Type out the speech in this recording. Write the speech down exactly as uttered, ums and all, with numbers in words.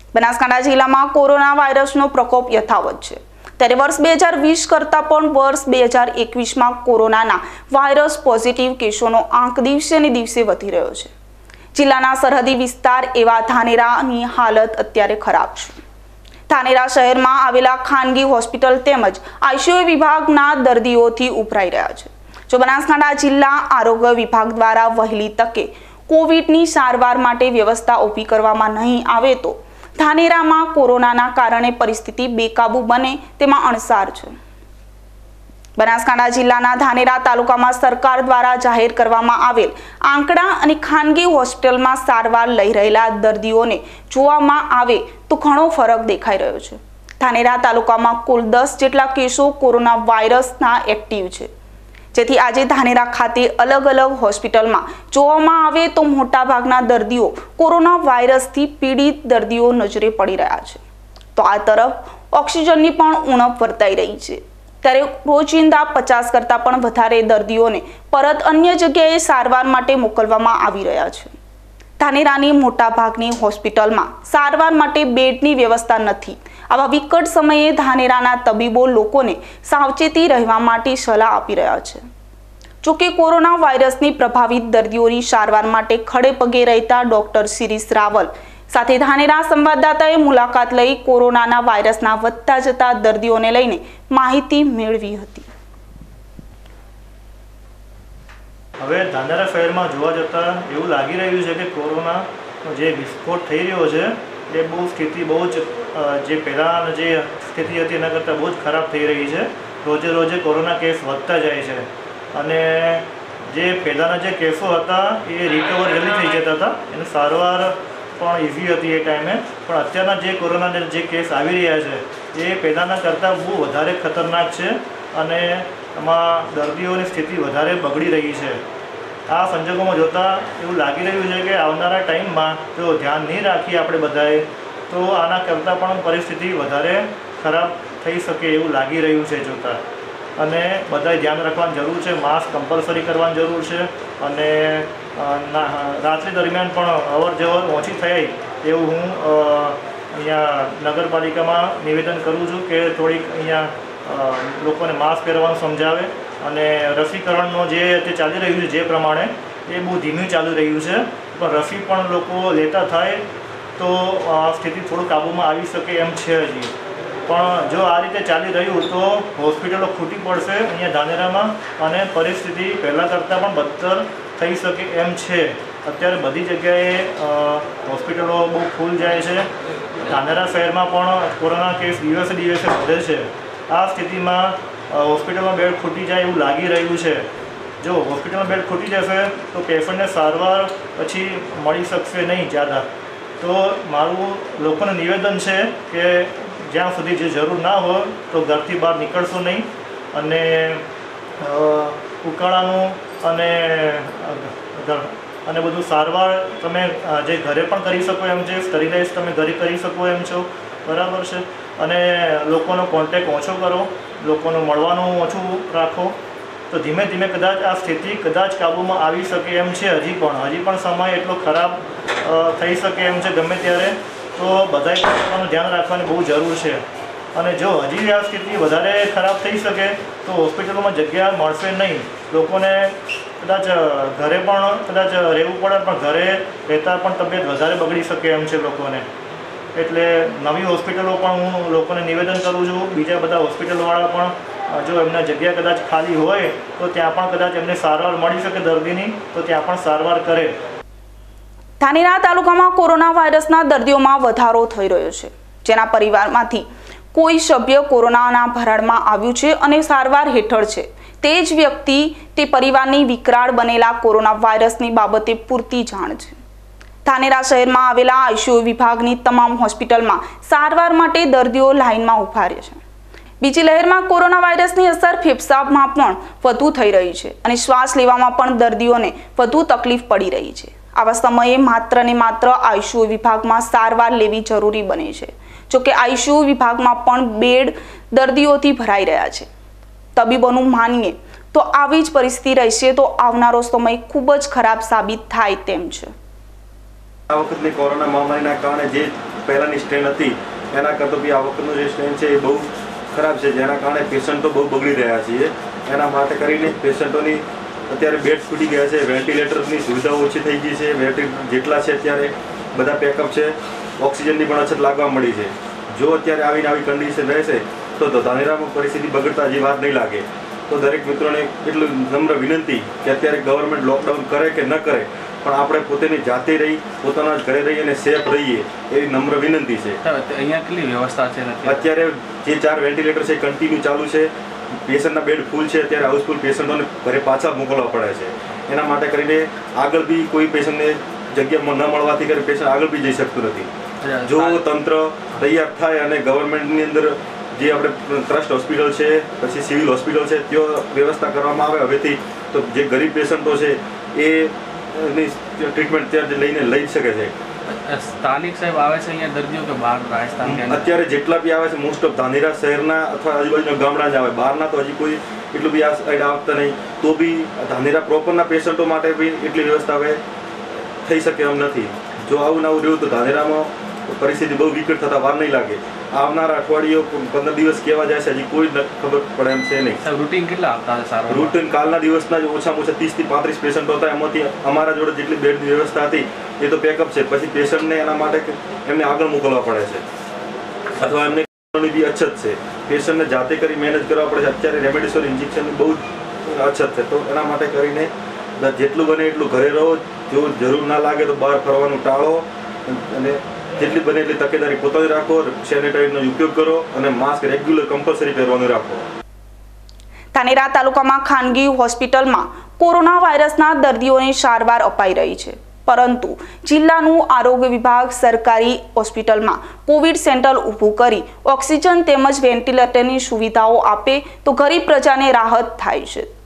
બનાસકાંઠા જિલ્લામાં કોરોના વાયરસનો પ્રકોપ યથાવત છે ત્યારે વર્ષ બે હજાર વીસ કરતાં પણ વર્ષ બે હજાર એકવીસમાં કોરોનાના વાયરસ પોઝિટિવ કેસોનો આંક દિવસે ને દિવસે વધી રહ્યો છે। જિલ્લાના સરહદી વિસ્તાર એવા ધાનેરાની હાલત અત્યારે ખરાબ છે। ધાનેરા શહેરમાં આવેલા ખાનગી હોસ્પિટલ તેમજ આઈસીયુ વિભાગના દર્દીઓથી ઉભરાઈ રહ્યા છે। જો બનાસકાંઠા જિલ્લા આરોગ્ય વિભાગ દ્વારા વહેલી તકે કોવિડની સારવાર માટે વ્યવસ્થા ઊભી કરવામાં નહીં આવે તો ધાનેરામાં કોરોનાના કારણે પરિસ્થિતિ બેકાબુ બને તેમાં અણસાર છે। બનાસકાંઠા જિલ્લાના ધાનેરા તાલુકામાં સરકાર દ્વારા જાહેર કરવામાં આવેલ આંકડા અને ખાનગી હોસ્પિટલમાં સારવાર લઈ રહેલા દર્દીઓને જોવામાં આવે તો ઘણો ફરક દેખાઈ રહ્યો છે। ધાનેરા તાલુકામાં કુલ દસ જેટલા કેસો કોરોના વાયરસના એક્ટિવ છે, જેથી આજે ધાનેરા ખાતે અલગ અલગ હોસ્પિટલમાં જોવામાં આવે તો મોટાભાગના દર્દીઓ કોરોના વાયરસથી પીડિત દર્દીઓ નજરે પડી રહ્યા છે। તો આ તરફ ઓક્સિજનની પણ ઉણપ વર્તાઈ રહી છે, ત્યારે રોજિંદા પચાસ કરતાં પણ વધારે દર્દીઓને પરત અન્ય જગ્યાએ સારવાર માટે મોકલવામાં આવી રહ્યા છે। ધાનેરાની મોટાભાગની હોસ્પિટલમાં સારવાર માટે બેડની વ્યવસ્થા નથી। આવા વિકટ સમયે ધાનેરાના તબીબો લોકોને સાવચેતી રહેવા માટે સલાહ આપી રહ્યા છે। જોકે કોરોના વાયરસની પ્રભાવિત દર્દીઓની સારવાર માટે ખડે પગે રહેતા ડોક્ટર શિરીષ રાવલ સાથે ધાનેરા સંવાદદાતાએ મુલાકાત લઈ કોરોનાના વાયરસના વધતા જતા દર્દીઓને લઈને માહિતી મેળવી હતી। હવે ધાનેરા શહેરમાં જોવા જતાં એવું લાગી રહ્યું છે કે કોરોનાનો જે વિસ્ફોટ થઈ રહ્યો છે એ બહુ સ્થિતિ બહુ જ જે પહેલાં જે સ્થિતિ હતી એના કરતાં બહુ જ ખરાબ થઈ રહી છે। રોજે રોજે કોરોના કેસ વધતા જાય છે અને જે પહેલાંના જે કેસો હતા એ રિકવર જલ્દી થઈ જતા હતા, એની સારવાર પણ ઇઝી હતી એ ટાઈમે, પણ અત્યારના જે કોરોનાના જે કેસ આવી રહ્યા છે એ પહેલાંના કરતાં બહુ વધારે ખતરનાક છે અને એમાં દર્દીઓની સ્થિતિ વધારે બગડી રહી છે। આ સંજોગોમાં જોતાં એવું લાગી રહ્યું છે કે આવનારા ટાઈમમાં જો ધ્યાન નહીં રાખીએ આપણે બધાએ તો આના કરતાં પણ પરિસ્થિતિ વધારે ખરાબ થઈ શકે એવું લાગી રહ્યું છે જોતાં, અને બધાએ ધ્યાન રાખવાની જરૂર છે। માસ્ક કમ્પલસરી કરવાની જરૂર છે અને રાત્રિ દરમિયાન પણ અવર જવર ઓછી થાય એવું હું અહીંયા નગરપાલિકામાં નિવેદન કરું છું કે થોડીક અહીંયા લોકોને માસ્ક પહેરવાનું સમજાવે અને રસીકરણનો જે તે ચાલી રહ્યું છે જે પ્રમાણે એ બહુ ધીમે ચાલી રહ્યું છે, પણ રસી પણ લોકો લેતા થાય તો સ્થિતિ થોડું કાબૂમાં આવી શકે એમ છે હજી। પણ જો આ રીતે ચાલી રહ્યું તો હોસ્પિટલો ખૂટી પડશે અહીંયા ધાનેરામાં અને પરિસ્થિતિ પહેલાં કરતાં પણ બદતર થઈ શકે એમ છે। અત્યારે બધી જગ્યાએ હોસ્પિટલો બહુ ફૂલ જાય છે। ધાનેરા શહેરમાં પણ કોરોના કેસ દિવસે દિવસે વધે છે। આ સ્થિતિમાં હોસ્પિટલમાં બેડ ખૂટી જાય એવું લાગી રહ્યું છે। જો હોસ્પિટલમાં બેડ ખૂટી જશે તો પેશન્ટને સારવાર પછી મળી શકશે નહીં જ્યાદા। તો મારું લોકોને નિવેદન છે કે જ્યાં સુધી જે જરૂર ના હોય તો ઘરથી બહાર નીકળશો નહીં અને ઉકાળાનું અને અને બધું સારવાર તમે જે ઘરે પણ કરી શકો એમ છે, સ્ટરીલાઇઝ તમે ઘરે કરી શકો એમ છો, બરાબર છે। અને લોકોનો કોન્ટેક્ટ ઓછો કરો, લોકોનું મળવાનું ઓછું રાખો તો ધીમે ધીમે કદાચ આ સ્થિતિ કદાચ કાબૂમાં આવી શકે એમ છે। હજી પણ હજી પણ સમય એટલો ખરાબ થઈ શકે એમ છે ગમે ત્યારે, તો બધાએ પોતાનું ધ્યાન રાખવાની બહુ જરૂર છે। અને જો હજી આ સ્થિતિ વધારે ખરાબ થઈ શકે તો હોસ્પિટલોમાં જગ્યા મળશે નહીં, લોકોને કદાચ ઘરે પણ કદાચ રહેવું પડે, પણ ઘરે રહેતા પણ તબિયત વધારે બગડી શકે એમ છે લોકોને। એટલે નવી હોસ્પિટલો પણ હું લોકોને નિવેદન કરું છું, બીજા બધા હોસ્પિટલવાળા પણ જો એમના જગ્યા કદાચ ખાલી હોય તો ત્યાં પણ કદાચ એમને સારવાર મળી શકે દર્દીની તો ત્યાં પણ સારવાર કરે। ધાનેરા તાલુકામાં કોરોના વાયરસના દર્દીઓમાં વધારો થઈ રહ્યો છે, જેના પરિવારમાંથી કોઈ સભ્ય કોરોનાના ભરાડમાં આવ્યું છે અને સારવાર હેઠળ છે, તે જ વ્યક્તિ તે પરિવારની વિકરાળ બનેલા કોરોના વાયરસની બાબતે પૂરતી જાણ છે। ધાનેરા શહેરમાં આવેલા આઈસીયુ વિભાગની તમામ હોસ્પિટલમાં સારવાર માટે દર્દીઓ લાઇનમાં ઉભા રહે છે। બીજી લહેરમાં કોરોના વાયરસની અસર ફેફસામાં પણ વધુ થઈ રહી છે અને શ્વાસ લેવામાં પણ દર્દીઓને વધુ તકલીફ પડી રહી છે। આવા સમયે માત્ર ને માત્ર આઈસીયુ વિભાગમાં સારવાર લેવી જરૂરી બને છે। જોકે આઈસીયુ વિભાગમાં પણ બેડ દર્દીઓથી ભરાઈ રહ્યા છે। તબીબોનું માનીએ તો આવી જ પરિસ્થિતિ રહેશે તો આવનારો સમય ખૂબ જ ખરાબ સાબિત થાય તેમ છે। આ વખતની કોરોના મહામારીના કારણે જે પહેલાંની સ્ટ્રેન હતી એના કરતાં બી આ વખતનો જે સ્ટ્રેન છે એ બહુ ખરાબ છે, જેના કારણે પેશન્ટો બહુ બગડી રહ્યા છીએ. એના માટે કરીને પેશન્ટોની અત્યારે બેડ ફૂટી ગયા છે, વેન્ટિલેટરની સુવિધાઓ ઓછી થઈ ગઈ છે, વેન્ટિલેટર જેટલા છે અત્યારે બધા પેકઅપ છે, ઓક્સિજનની પણ અછત લાગવા મળી છે. જો અત્યારે આવીને આવી કન્ડિશન રહેશે તો ધાનેરામાં પરિસ્થિતિ બગડતા હજી વાર નહીં લાગે. તો દરેક મિત્રોને એટલું નમ્ર વિનંતી કે અત્યારે ગવર્મેન્ટ લોકડાઉન કરે કે ન કરે પણ આપણે પોતાની જાતે રહી પોતાના જ ઘરે રહી અને સેફ રહીએ એવી નમ્ર વિનંતી છે. અહીંયા કેટલી વ્યવસ્થા છે? અત્યારે જે ચાર વેન્ટિલેટર છે કન્ટિન્યુ ચાલુ છે, પેશન્ટના બેડ ફૂલ છે, અત્યારે હાઉસફુલ પેશન્ટોને ઘરે પાછા મોકલવા પડે છે. એના માટે કરીને આગળ બી કોઈ પેશન્ટને જગ્યા ન મળવાથી કરીને પેશન્ટ આગળ બી જઈ શકતું નથી. જો તંત્ર તૈયાર થાય અને ગવર્મેન્ટની અંદર જે આપણે ટ્રસ્ટ હોસ્પિટલ છે પછી સિવિલ હોસ્પિટલ છે ત્યાં વ્યવસ્થા કરવામાં આવે હવેથી, તો જે ગરીબ પેશન્ટો છે એ ટ્રીટમેન્ટ ત્યાં લઈને લઈ શકે છે. સ્થાનિક સાહેબ આવે છે અહીંયા દર્દીઓ કે બહાર રાજસ્થાન? અત્યારે જેટલા બી આવે છે મોસ્ટ ઓફ ધાનેરા શહેરના અથવા આજુબાજુના ગામડા જ આવે, બહારના તો હજી કોઈ એટલું બી આ સાઈડ આવતા નહીં. તો બી ધાનેરા પ્રોપરના પેશન્ટો માટે બી એટલી વ્યવસ્થા હવે થઈ શકે એમ નથી. જો આવું નવું રહ્યું તો ધાનેરામાં પરિસ્થિતિ બહુ વિકટ થતા વાર નહીં લાગે. આવનારા અઠવાડિયો પંદર દિવસ કેવા જાય છે હજી કોઈ ખબર પડે એમ છે નહીં. રૂટીન કેટલા આવતા છે? સારું રૂટીન કાલના દિવસના જ ઓછામાં ઓછા ત્રીસ થી પાંત્રીસ પેશન્ટો હતા, એમાંથી અમારા જોડે જેટલી બેડની વ્યવસ્થા હતી એ તો પેકઅપ છે. પછી પેશન્ટને એના માટે એમને આગળ મોકલવા પડે છે અથવા એમને બી અછત છે, પેશન્ટને જાતે કરી મેનેજ કરવા પડે છે. અત્યારે રેમડેસિવિર ઇન્જેક્શનની બહુ અછત છે, તો એના માટે કરીને જેટલું બને એટલું ઘરે રહો. જો જરૂર ના લાગે તો બહાર ફરવાનું ટાળો અને જેટલી બને એટલી તકેદારી પોતાની રાખો, સેનેટાઈઝરનો ઉપયોગ કરો અને માસ્ક રેગ્યુલર કમ્પલસરી પહેરવાનું રાખો. ધાનેરા તાલુકામાં ખાનગી હોસ્પિટલમાં કોરોના વાયરસના દર્દીઓને સારવાર અપાઈ રહી છે, પરંતુ જિલ્લાનું આરોગ્ય વિભાગ સરકારી હોસ્પિટલમાં કોવિડ સેન્ટર ઊભું કરી ઓક્સિજન તેમજ વેન્ટિલેટરની સુવિધાઓ આપે તો ગરીબ પ્રજાને રાહત થાય છે.